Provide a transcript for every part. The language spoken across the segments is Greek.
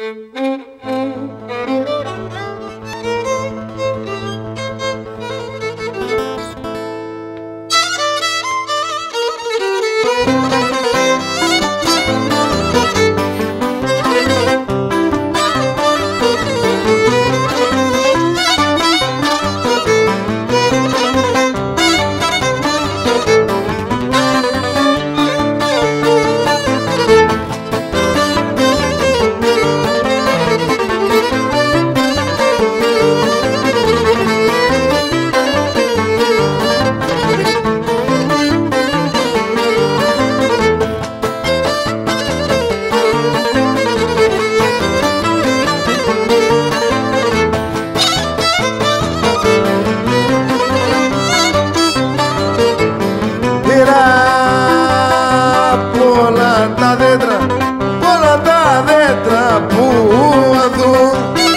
Πολλά τα δέντρα που αδούν.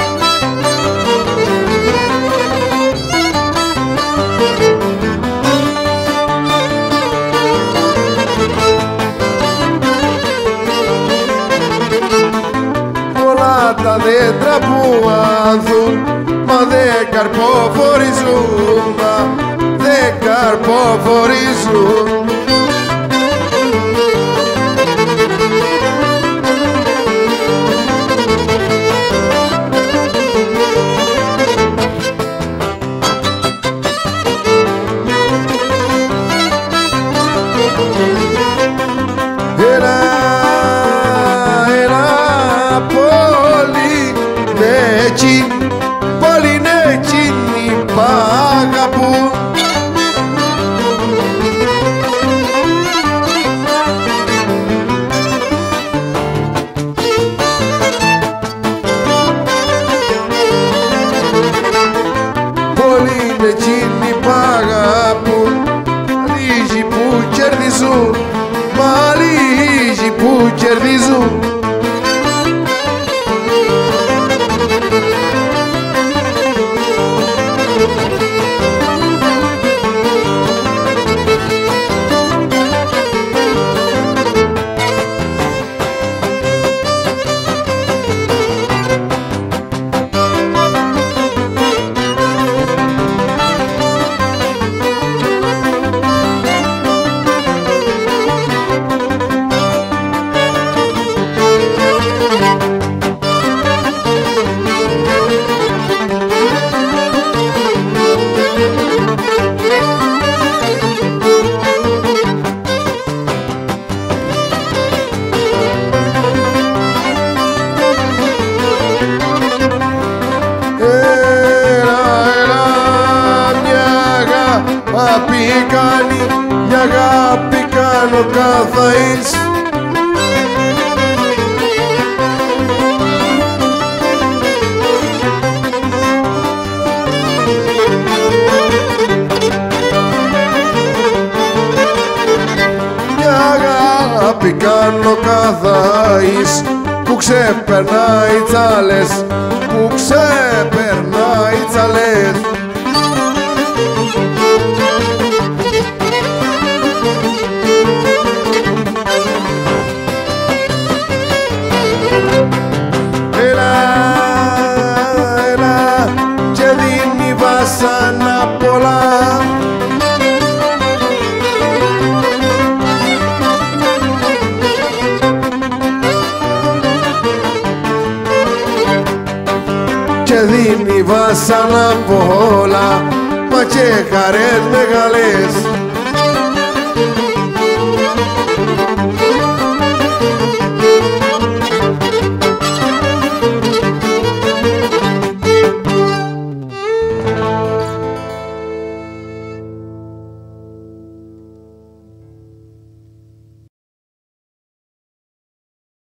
Πολλά τα δέντρα που αδούν, μα δεν καρποφορίζουν, δεν καρποφορίζουν. Πολύ ναι τσίνι π' αγαπούν. Πολύ ναι τσίνι π' αγαπούν. Λίγοι που κερδίζουν, μα λίγοι που κερδίζουν. Μια αγάπη κάνω καθαείς. Μια αγάπη κάνω καθαείς, που ξεπερνάει τις άλλες, που ξεπερνάει τις άλλες. Βασάνα πολλά, και δίνει βασάνα πολλά, μα και χαρές μεγάλες.